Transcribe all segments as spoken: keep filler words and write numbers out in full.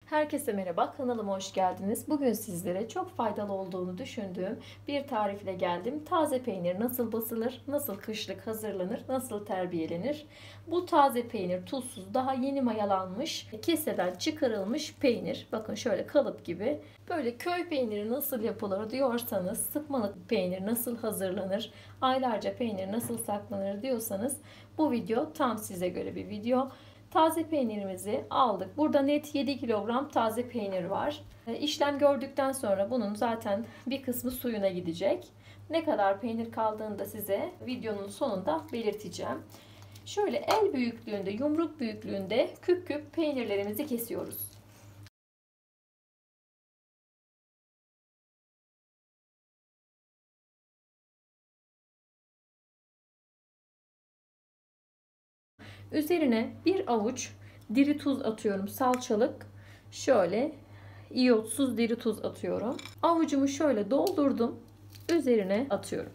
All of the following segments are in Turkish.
Herkese merhaba, kanalıma hoş geldiniz. Bugün sizlere çok faydalı olduğunu düşündüğüm bir tarifle geldim. Taze peynir nasıl basılır, nasıl kışlık hazırlanır, nasıl terbiyelenir? Bu taze peynir tuzsuz, daha yeni mayalanmış, keseden çıkarılmış peynir. Bakın şöyle kalıp gibi. Böyle köy peyniri nasıl yapılır diyorsanız, sıkmalık peynir nasıl hazırlanır, aylarca peynir nasıl saklanır diyorsanız bu video tam size göre bir video. Taze peynirimizi aldık. Burada net yedi kilogram taze peynir var. İşlem gördükten sonra bunun zaten bir kısmı suyuna gidecek. Ne kadar peynir kaldığını da size videonun sonunda belirteceğim. Şöyle el büyüklüğünde, yumruk büyüklüğünde küp küp peynirlerimizi kesiyoruz. Üzerine bir avuç diri tuz atıyorum, salçalık. Şöyle iyotsuz diri tuz atıyorum. Avucumu şöyle doldurdum. Üzerine atıyorum.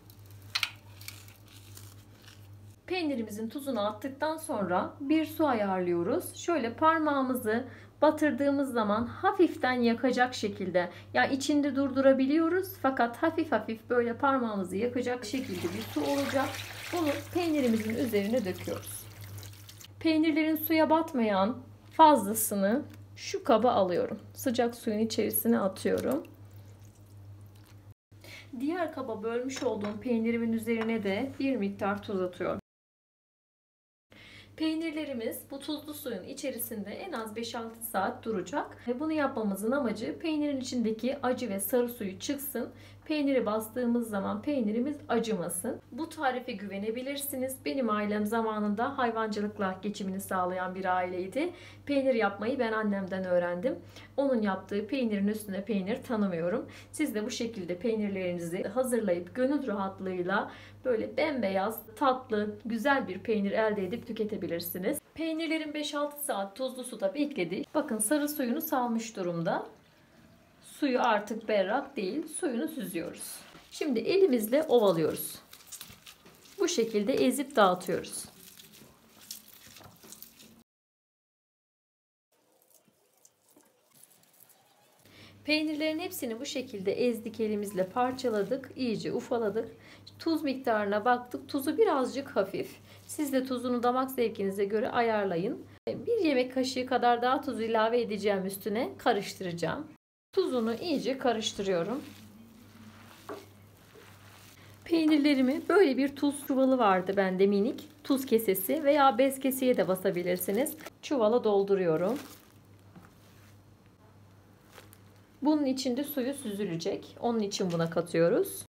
Peynirimizin tuzunu attıktan sonra bir su ayarlıyoruz. Şöyle parmağımızı batırdığımız zaman hafiften yakacak şekilde, yani içinde durdurabiliyoruz fakat hafif hafif böyle parmağımızı yakacak şekilde bir su olacak. Bunu peynirimizin üzerine döküyoruz. Peynirlerin suya batmayan fazlasını şu kaba alıyorum. Sıcak suyun içerisine atıyorum. Diğer kaba bölmüş olduğum peynirimin üzerine de bir miktar tuz atıyorum. Peynirlerimiz bu tuzlu suyun içerisinde en az beş altı saat duracak. Ve bunu yapmamızın amacı peynirin içindeki acı ve sarı suyu çıksın. Peyniri bastığımız zaman peynirimiz acımasın. Bu tarife güvenebilirsiniz. Benim ailem zamanında hayvancılıkla geçimini sağlayan bir aileydi. Peynir yapmayı ben annemden öğrendim. Onun yaptığı peynirin üstüne peynir tanımıyorum. Siz de bu şekilde peynirlerinizi hazırlayıp gönül rahatlığıyla böyle bembeyaz, tatlı, güzel bir peynir elde edip tüketebilirsiniz. Peynirlerin beş altı saat tuzlu suda bekledi. Bakın sarı suyunu salmış durumda. Suyu artık berrak değil. Suyunu süzüyoruz. Şimdi elimizle ovalıyoruz. Bu şekilde ezip dağıtıyoruz. Peynirlerin hepsini bu şekilde ezdik, elimizle parçaladık, iyice ufaladık. Tuz miktarına baktık. Tuzu birazcık hafif. Siz de tuzunu damak zevkinize göre ayarlayın. Bir yemek kaşığı kadar daha tuz ilave edeceğim üstüne. Karıştıracağım. Tuzunu iyice karıştırıyorum. Peynirlerimi böyle bir tuz çuvalı vardı bende, minik. Tuz kesesi veya bez keseye de basabilirsiniz. Çuvala dolduruyorum. Bunun içinde suyu süzülecek. Onun için buna katıyoruz.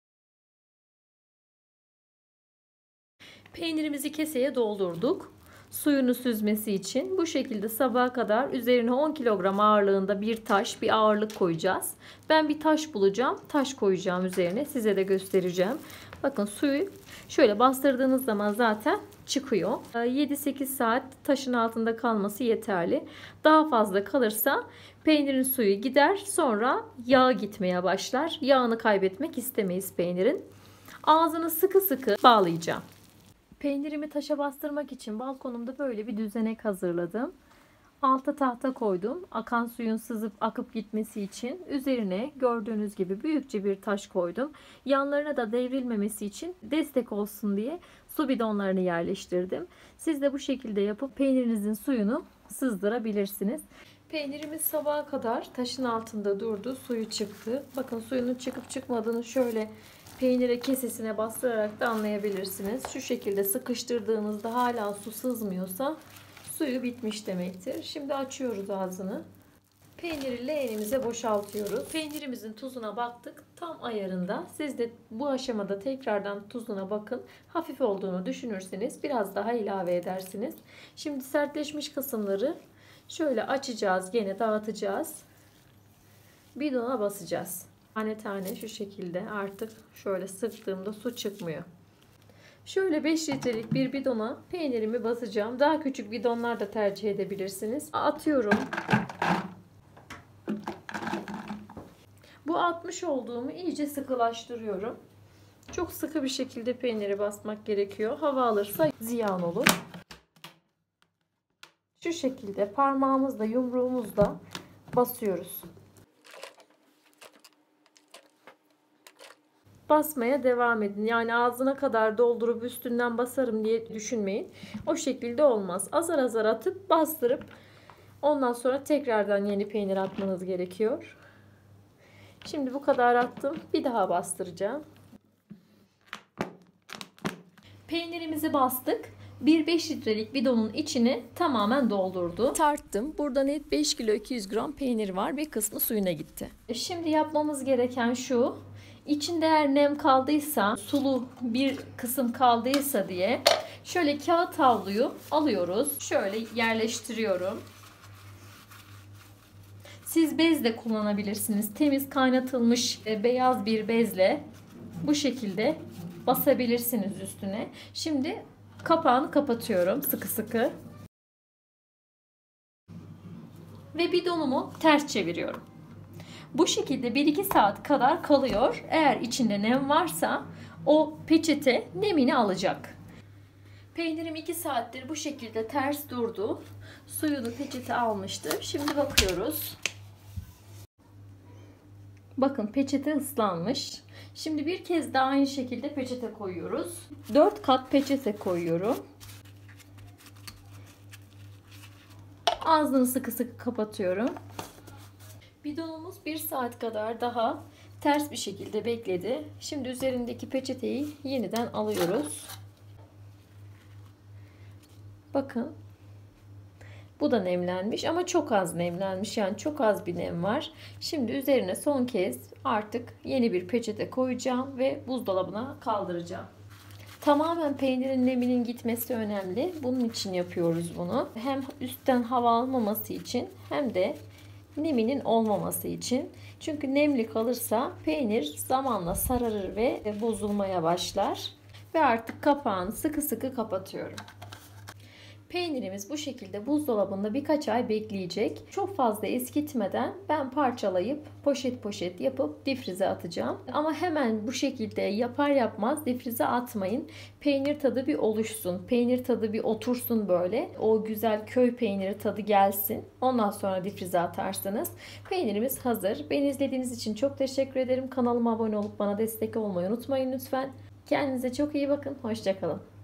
Peynirimizi keseye doldurduk. Suyunu süzmesi için bu şekilde sabaha kadar üzerine on kilogram ağırlığında bir taş, bir ağırlık koyacağız. Ben bir taş bulacağım. Taş koyacağım üzerine. Size de göstereceğim. Bakın suyu şöyle bastırdığınız zaman zaten çıkıyor. yedi sekiz saat taşın altında kalması yeterli. Daha fazla kalırsa peynirin suyu gider. Sonra yağı gitmeye başlar. Yağını kaybetmek istemeyiz peynirin. Ağzını sıkı sıkı bağlayacağım. Peynirimi taşa bastırmak için balkonumda böyle bir düzenek hazırladım. Alta tahta koydum. Akan suyun sızıp akıp gitmesi için. Üzerine gördüğünüz gibi büyükçe bir taş koydum. Yanlarına da devrilmemesi için destek olsun diye su bidonlarını yerleştirdim. Siz de bu şekilde yapıp peynirinizin suyunu sızdırabilirsiniz. Peynirimiz sabaha kadar taşın altında durdu. Suyu çıktı. Bakın suyunun çıkıp çıkmadığını şöyle peynire kesesine bastırarak da anlayabilirsiniz. Şu şekilde sıkıştırdığınızda hala su sızmıyorsa suyu bitmiş demektir. Şimdi açıyoruz ağzını. Peyniri leğenimize boşaltıyoruz. Peynirimizin tuzuna baktık. Tam ayarında. Siz de bu aşamada tekrardan tuzuna bakın. Hafif olduğunu düşünürseniz biraz daha ilave edersiniz. Şimdi sertleşmiş kısımları şöyle açacağız. Gene dağıtacağız. Bidona basacağız. Tane tane şu şekilde, artık şöyle sıktığımda su çıkmıyor. Şöyle beş litrelik bir bidona peynirimi basacağım. Daha küçük bidonlar da tercih edebilirsiniz. Atıyorum. Bu atmış olduğumu iyice sıkılaştırıyorum. Çok sıkı bir şekilde peyniri basmak gerekiyor. Hava alırsa ziyan olur. Şu şekilde parmağımızla, yumruğumuzla basıyoruz. Basmaya devam edin. Yani ağzına kadar doldurup üstünden basarım diye düşünmeyin. O şekilde olmaz. Azar azar atıp bastırıp ondan sonra tekrardan yeni peynir atmanız gerekiyor. Şimdi bu kadar attım. Bir daha bastıracağım. Peynirimizi bastık. Bir beş litrelik bidonun içini tamamen doldurdu. Tarttım. Burada net beş kilo iki yüz gram peynir var. Bir kısmı suyuna gitti. Şimdi yapmamız gereken şu. İçinde eğer nem kaldıysa, sulu bir kısım kaldıysa diye şöyle kağıt havluyu alıyoruz. Şöyle yerleştiriyorum. Siz bez de kullanabilirsiniz. Temiz kaynatılmış beyaz bir bezle bu şekilde basabilirsiniz üstüne. Şimdi kapağını kapatıyorum sıkı sıkı. Ve bidonumu ters çeviriyorum. Bu şekilde bir iki saat kadar kalıyor. Eğer içinde nem varsa o peçete nemini alacak. Peynirim iki saattir bu şekilde ters durdu. Suyunu peçete almıştı. Şimdi bakıyoruz. Bakın peçete ıslanmış. Şimdi bir kez daha aynı şekilde peçete koyuyoruz. dört kat peçete koyuyorum. Ağzını sıkı sıkı kapatıyorum. Bidonumuz bir saat kadar daha ters bir şekilde bekledi. Şimdi üzerindeki peçeteyi yeniden alıyoruz. Bakın. Bu da nemlenmiş ama çok az nemlenmiş. Yani çok az bir nem var. Şimdi üzerine son kez artık yeni bir peçete koyacağım ve buzdolabına kaldıracağım. Tamamen peynirin neminin gitmesi önemli. Bunun için yapıyoruz bunu. Hem üstten hava almaması için hem de neminin olmaması için. Çünkü nemli kalırsa peynir zamanla sararır ve bozulmaya başlar. Ve artık kapağını sıkı sıkı kapatıyorum. Peynirimiz bu şekilde buzdolabında birkaç ay bekleyecek. Çok fazla eskitmeden ben parçalayıp poşet poşet yapıp difrize atacağım. Ama hemen bu şekilde yapar yapmaz difrize atmayın. Peynir tadı bir oluşsun. Peynir tadı bir otursun böyle. O güzel köy peyniri tadı gelsin. Ondan sonra difrize atarsınız. Peynirimiz hazır. Beni izlediğiniz için çok teşekkür ederim. Kanalıma abone olup bana destek olmayı unutmayın lütfen. Kendinize çok iyi bakın. Hoşça kalın.